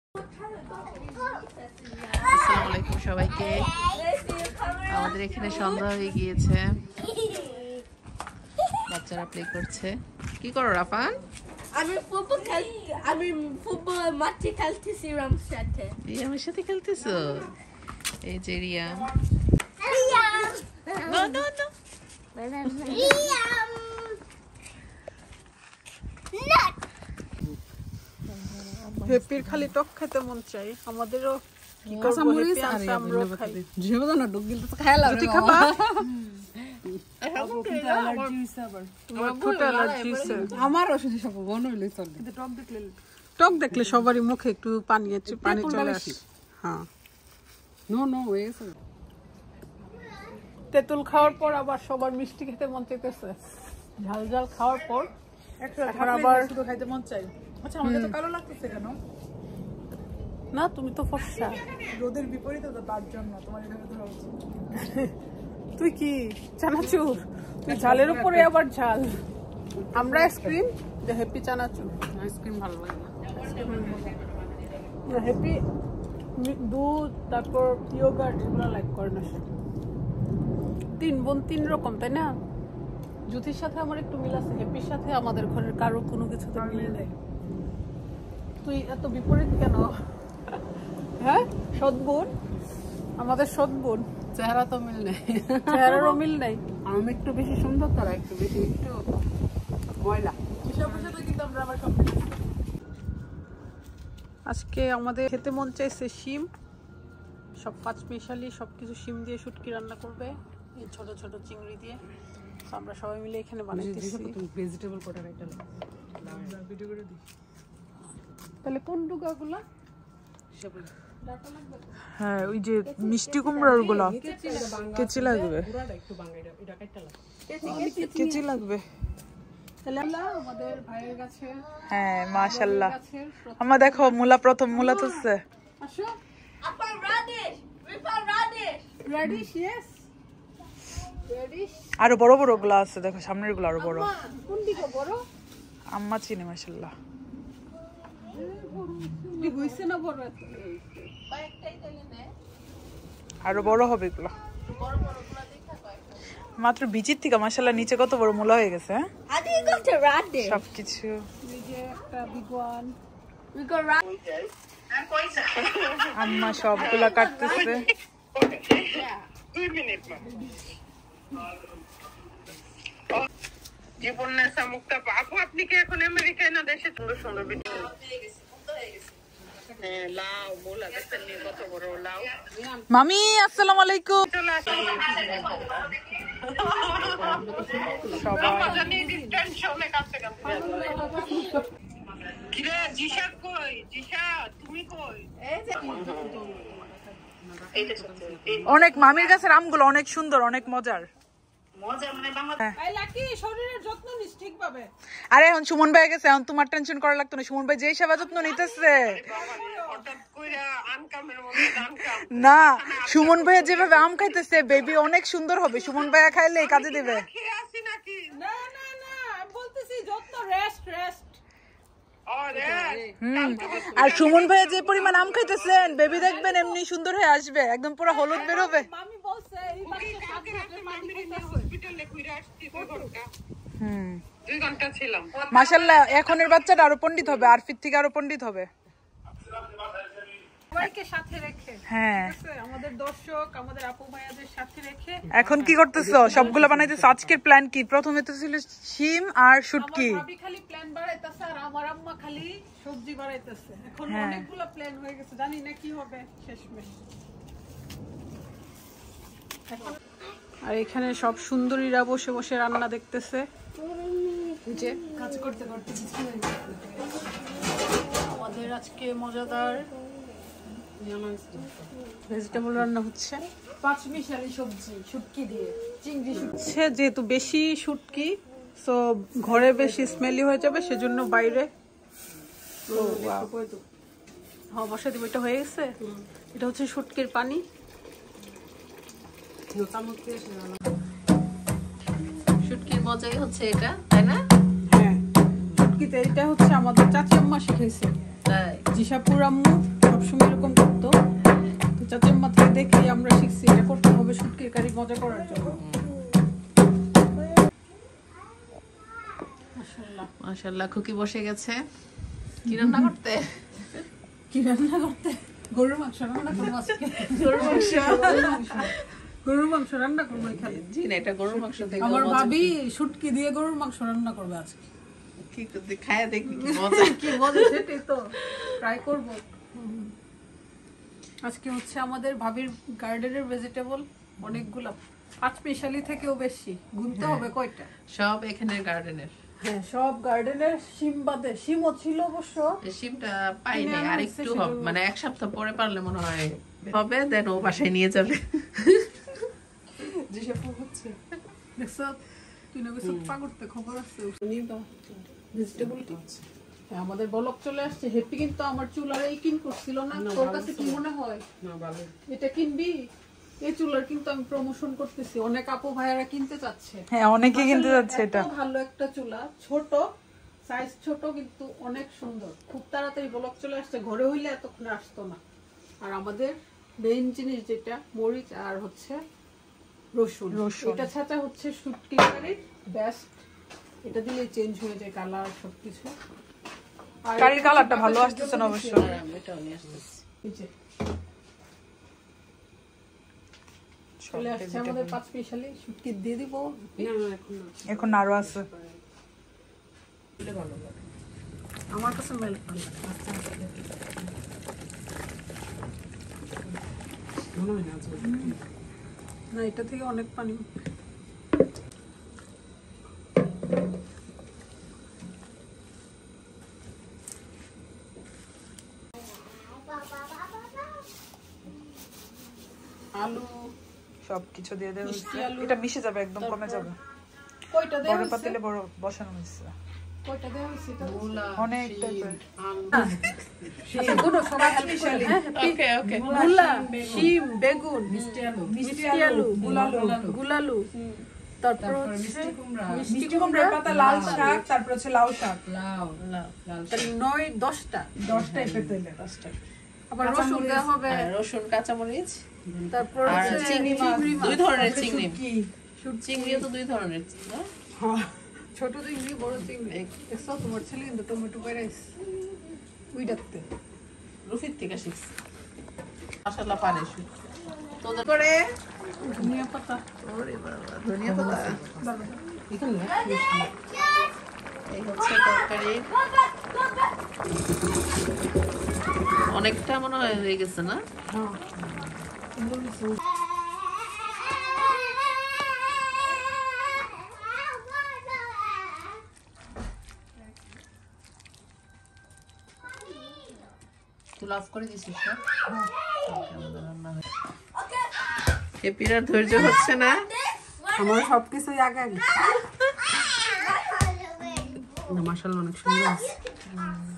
আসসালামু আলাইকুম সবাইকে। আমাদের এখানে সন্ধ্যা হয়ে গিয়েছে, বাচ্চারা প্লে করছে। কি করো রাফান? আমি ফুটবল মাঠে খেলতেছি আমার সাথে। এই আমার সাথে খেলতেছো? এই যে রিয়াম। No no no. হেপির খালি টক খেতে মন চাই, আমাদেরও কি করব হেপি আনছে আমরা খাই। যেহেতু না ডুগ গিলতে খায় লাগে তুই খাবা? আমার ফুট অ্যালার্জি আছে। আমার ওষুধ সব বন হইলে চলে কিন্তু টক দেখলে সবারই মুখে একটু পানি চলে আসে। হ্যাঁ, নো নো ওয়েস তেঁতুল খাওয়ার পর আবার সবার মিষ্টি খেতে মন চাইতেছে। ঝাল ঝাল খাওয়ার পর এখন আবার শুধু খাইতে মন চাই। আচ্ছা আমাদের তো কালো লাগতেছে কেন? না, তুমি তো ফর্সা। রোদের বিপরীতে তো তার জন্য তোমার এখানে ধরা উচিত। তুই কি চানাচুর? তুই ঝালের উপরে আবার ঝাল। আমরা আইসক্রিম, যে হ্যাপি চানাচুর। আইসক্রিম ভালো লাগে না, হ্যাপি দুধ তারপর ইয়োগার্ট এগুলো লাইক করে না। তিন বোন তিন রকম, তাই না? জ্যোতির সাথে আমার একটু মিল আছে, হ্যাপির সাথে আমাদের ঘরের কারো কোনো কিছুতে মিল নেই। তুই এত বিপরীত কেন? হ্যাঁ, সদ্গুণ, আমাদের সদ্গুণ। চেহারা তো মিল নেই, চেহারারও মিল নেই। আমি একটু বেশি সুন্দর, তারা একটু বেশি একটু ময়লা। কিন্তু আমরা আবার সব আজকে আমাদের খেতে মন চাইছে শিম, সব পাঁচমিশালি সবকিছু শিম দিয়ে শুটকি রান্না করবে, এই ছোট ছোট চিংড়ি দিয়ে। তো আমরা সবাই মিলে এখানে বানাইতেছি। ভেজিটেবল কোটা একটা ভিডিও করে দিই। তাহলে কোন ডুগাগুলা? হ্যাঁ, ওই যে মিষ্টি কুমড়ার গুলো কেচি লাগবে, কেচি লাগবে। আমাদের ভাইয়ের কাছে। হ্যাঁ, মাশাআল্লাহ। আমার দেখো মুলা, প্রথম মুলা তুলছে। আসো। Apple radish. We found radish. Radish, yes. Radish. আরো বড় বড় গুলা আছে, দেখো সামনের গুলো আরো বড়। কোন দিকে বড়? আম্মা চিনি মাশাআল্লাহ। হইছে না বড়? আরো বড় হবে এগুলো। মাত্র বিচির থেকে মাশাআল্লাহ নিচে কত বড় মুলা হয়ে গেছে। How do you go to radish? সবকিছু এই যে একটা big one. We go radish. আম্মা সবগুলা কাটতেছে। জীবন্যাসা মুক্তা আপু, আপনি কি এখন আমেরিকায় না দেশে? সুন্দর সুন্দর ভিডিও। লাউ মুলা দেখেন নি কত বড় লাউ। মামি আসসালামু আলাইকুম। চলে আসুন কিরে, জিশা কই? জিশা তুমি কই? অনেক মামির কাছের আমগুলো অনেক সুন্দর, অনেক মজার। আরে এখন সুমন ভাই গেছে, এখন তোমার টেনশন করা লাগতো না। সুমন ভাই যেই সেবা যত্ন নিতেছে না, সুমন ভাইয়া যেভাবে আম খাইতেছে বেবি অনেক সুন্দর হবে। সুমন ভাইয়া খাইলে কাজে দিবে। আর সুমন ভাইয়া যে পরিমাণ আম খাইতেছেন বেবি দেখবেন এমনি সুন্দর হয়ে আসবে, একদম পুরো হলুদ বের হবে। মাশাআল্লাহ, এখনের বাচ্চাটা আরো পণ্ডিত হবে, আরফির থেকে আরো পণ্ডিত হবে। সবাইকে সাথে রেখে, হ্যাঁ, আমাদের দর্শক আমাদের আপু ভাইয়াদের সাথে রেখে এখন কি করতেছো? সবগুলো বানাইতেছো। আজকের প্ল্যান কি? প্রথমে তো ছিল শিম আর শুটকি। আমার ভাবি খালি প্ল্যান বাড়াইতেছে আর আমার আম্মা খালি সবজি বাড়াইতেছে। এখন অনেকগুলো প্ল্যান হয়ে গেছে, জানি না কি হবে শেষমেশ। আর এখানে সব সুন্দরীরা বসে বসে রান্না দেখতেছে, যে কাজ করতে করতে। আমাদের আজকে মজাদার ভেজিটেবল রান্না হচ্ছে, পাঁচমিশালি সবজি শুটকি দিয়ে, চিংড়ি শুটকি। যেহেতু বেশি শুটকি, সো ঘরে বেশি স্মেলি হয়ে যাবে, সেজন্য বাইরে। হ্যাঁ, বসে দিব। এটা হয়ে গেছে। এটা হচ্ছে শুটকির পানি। শুটকির মজাই হচ্ছে এটা, তাই না? হ্যাঁ, শুটকিতে এটা হচ্ছে আমাদের চাচি আম্মা শিখাইছে। তাই জিশাপুর আম্মু সবসময় এরকম করতো, তো চাচাম্মা থেকে দেখি আমরা শিখছি এটা করতে হবে শুটকির কারি মজা করার জন্য। মাশাআল্লাহ খুকি বসে গেছে কি রান্না করতে। কি রান্না করতে? গরুর মাংস রান্না করবো আজকে। গরুর মাংস রান্না করবো এখানে। জি না, এটা গরুর মাংস থেকে আমার ভাবি শুটকি দিয়ে গরুর মাংস রান্না করবে আজকে। কি করতে খায়া দেখবি কি মজা। কি মজা, সেটাই তো ট্রাই করব। আজকে হচ্ছে আমাদের ভাবির গার্ডেনের ভেজিটেবল অনেকগুলো, 5 মিশালি থেকেও বেশি। গুনতে হবে কয়টা। সব এখানের গার্ডেনের। হ্যাঁ, সব গার্ডেনের। শিম বাদে, শিমও ছিল অবশ্য। শিমটা পাইনি, আর একটু হবে, মানে এক সপ্তাহ পরে পারলে মনে হয় হবে, দেন ও বাসায় নিয়ে যাবে। যেসব হচ্ছে দেখছো তুই না কিছু পাগড়তে খবর আছে নিবা ভেজিটেবলটি। হ্যাঁ, আমাদের বলক চলে আসছে। হ্যাপি কিন্তু আমার চুলার এই কিন করছিল না, তোর কাছে কি মনে হয়? না ভালো। এটা কিনবি? এই চুলার কিন্তু আমি প্রমোশন করতেছি, অনেক আপু ভাইয়ারা কিনতে চাচ্ছে। হ্যাঁ, অনেকে কিনতে যাচ্ছে এটা। ভালো একটা চুলা, ছোট সাইজ, ছোট কিন্তু অনেক সুন্দর। খুব তাড়াতাড়ি ব্লক চলে আসছে, ঘরে হইলে এতক্ষণ আসতো না। আর আমাদের মেইন জিনিস যেটা মরিচ আর হচ্ছে রসুন, এটা ছাড়া হচ্ছে শুটকি কারি বেস্ট। এটা দিলে চেঞ্জ হয়ে যায় কালার সবকিছু। আর কারির কালারটা ভালো আসতেছে না অবশ্য। এটাও নিয়ে আসতেছি। এই যে চলে আসছে আমাদের 5 মিশালি শুটকি দিয়ে দিব। এখন আরো আছে। আমার কাছে মেল ভালো না, এটা থেকে অনেক পানি। আলু সবকিছু দিয়ে দেওয়া মিষ্টি হয়েছে। আলু। এটা মিশে যাবে, একদম কমে যাবে। কয়টা দেওয়া বড় হয়েছে? পাতিলে বড় বসানো হয়েছে। কয়টা দেওয়া হয়েছে এটা? অনেক টাইপের। আচ্ছা, গুলো সবাই স্পেশালি। ওকে ওকে। মূলা, শিম, বেগুন, মিষ্টি আলু, গুলালু, তারপর হচ্ছে মিষ্টি কুমড়া পাতা, লাল শাক, তারপর হচ্ছে লাউ শাক। তাহলে 9-10টা 10 টাইপের তেলে। আবার রসুন দেওয়া হবে। রসুন, কাঁচামরিচ, তারপর আর হচ্ছে চিংড়ি মাছ, চিংড়ি মাছ। 2 ধরনের চিংড়ি। কি চিংড়িও তো 2 ধরনের, না? ছোট চিংড়ি, বড় চিংড়ি। দেখছো তোমার ছেলে কিন্তু টমেটো পাইরাইস ওই ডাকতে। রুফির থেকে শিখছি। মাশাআল্লাহ পারে শুট। তোদের করে ধনিয়া পাতা। ওরে বাবা, ধনিয়া পাতা। এখানে এই হচ্ছে তরকারি। অনেকটা মনে হয় হয়ে গেছে না? তুই অফ করে দিছিস না? হ্যাপির আর ধৈর্য হচ্ছে না। আমার সবকিছুই আগে আগে। মাশাআল্লাহ অনেক সুন্দর আছে।